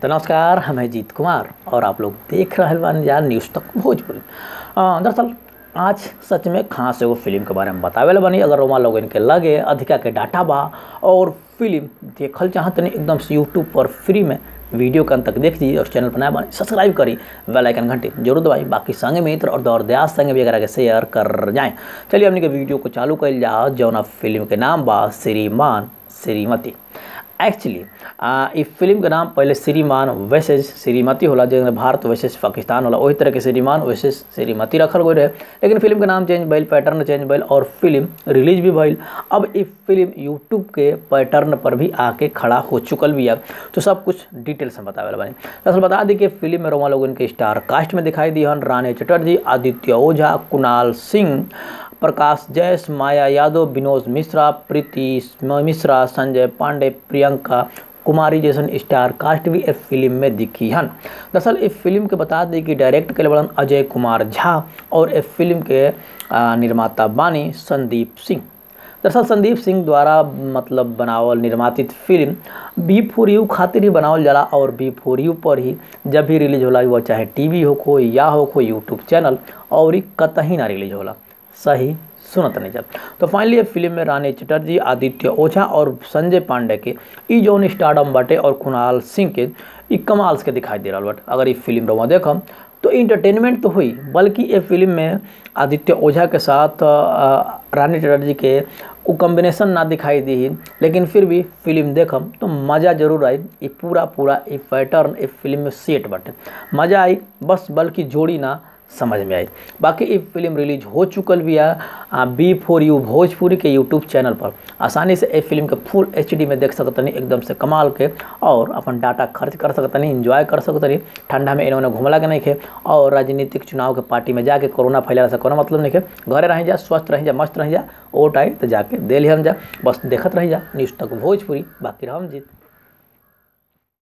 तो नमस्कार, हम हैं जीत कुमार और आप लोग देख रहे हैं यार न्यूज़ तक भोजपुरी। दरअसल आज सच में खास एगो फिल्म के बारे में बतावे बनी। अगर रोमा लोग इनके लगे अधिका के डाटा बा और फिल्म देखल चाहते नहीं एकदम से यूट्यूब पर फ्री में वीडियो के अंत तक देख लीजिए और चैनल बनाए बनी सब्सक्राइब करी, बेल आइकन घंटी जरूर दबाई। बाकी संग मित्र और दौर दयास संग भी अगर शेयर कर जाएँ। चलिए अपने के वीडियो को चालू कर जाओ। जौना फिल्म के नाम बा श्रीमान श्रीमती। एक्चुअली इस फिल्म के नाम पहले श्रीमान वर्सेस श्रीमती होला, जो भारत वर्सेस पाकिस्तान होला, वही तरह के श्रीमान वर्सेस श्रीमती रखल गई रहे। लेकिन फिल्म के नाम चेंज भइल, पैटर्न चेंज भइल और फिल्म रिलीज भी भइल। अब इस फिल्म यूट्यूब के पैटर्न पर भी आके खड़ा हो चुकल भी है। तो सब कुछ डिटेल से बतावे बानी। दरअसल बता दी कि फिल्म में रोमा लोग इनके स्टार कास्ट में दिखाई दी हन रानी चटर्जी, आदित्य ओझा, कुणाल सिंह, प्रकाश जैस, माया यादव, विनोद मिश्रा, प्रीति मिश्रा, संजय पांडे, प्रियंका कुमारी जैसन स्टार कास्ट भी इस फिल्म में दिखी हन। दरअसल इस फिल्म के बता दें कि डायरेक्ट के बड़न अजय कुमार झा और इस फिल्म के निर्माता बानी संदीप सिंह। दरअसल संदीप सिंह द्वारा मतलब बनावल निर्मातित फिल्म बी फॉर यू खातिर ही बनावल जाला और बी फॉर यू पर ही जब भी रिलीज होला, वो चाहे टीवी हो को या हो को यूट्यूब चैनल और ही कतही ना रिलीज होला। सही सुनत नहीं जब। तो फाइनली ये फिल्म में रानी चटर्जी, आदित्य ओझा और संजय पांडे के ई जौन स्टारडम बाटे और कुणाल सिंह के ई कमाल के दिखाई दे रहा बाटे। अगर ये फिल्म रोमा देखम तो इंटरटेनमेंट तो हुई, बल्कि ये फिल्म में आदित्य ओझा के साथ रानी चटर्जी के वो कॉम्बिनेशन ना दिखाई दी, लेकिन फिर भी फिल्म देखम तो मज़ा जरूर आई। ये पूरा ये पैटर्न इस फिल्म में सेट बाटे, मज़ा आई बस, बल्कि जोड़ी ना समझ में आई। बाकी ये फिल्म रिलीज हो चुकल भी है बी फॉर यू भोजपुरी के यूट्यूब चैनल पर। आसानी से ये फिल्म के फुल HD में देख सकतनी, एकदम से कमाल के, और अपन डाटा खर्च कर सकतनी, एंजॉय कर सकतनी। ठंडा में इन्होंने घुमला के नहीं खे और राजनीतिक चुनाव के पार्टी में जाके कोरोना फैला से कोनो मतलब नहीं खे। घरे रह जा, स्वस्थ रह जा, मस्त रह जा, वोट आई तो जाके दे लिहन जा। बस देखत रह जा न्यूज़ तक भोजपुरी। बाकी हम जीत।